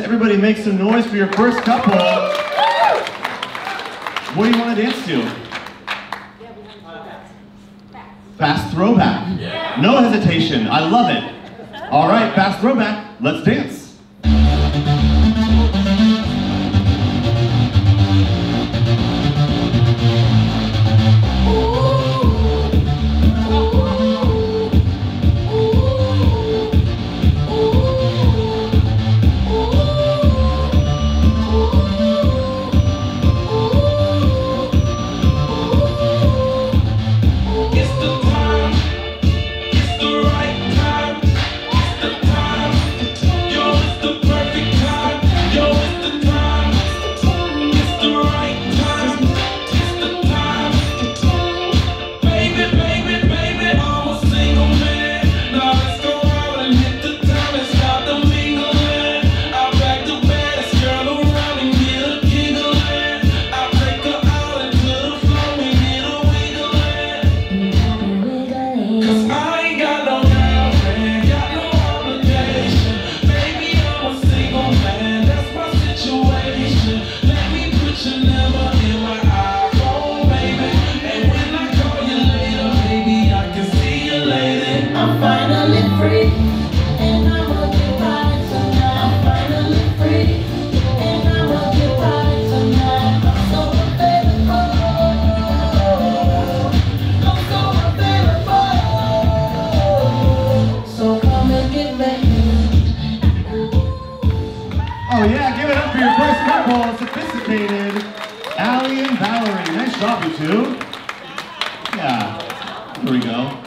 Everybody make some noise for your first couple. What do you want to dance to? Fast throwback. Yeah. No hesitation. I love it. All right, fast throwback. Let's dance. Oh yeah, give it up for your first couple, Sophisticated, Allie and Valerie. Nice job, you two. Yeah, here we go.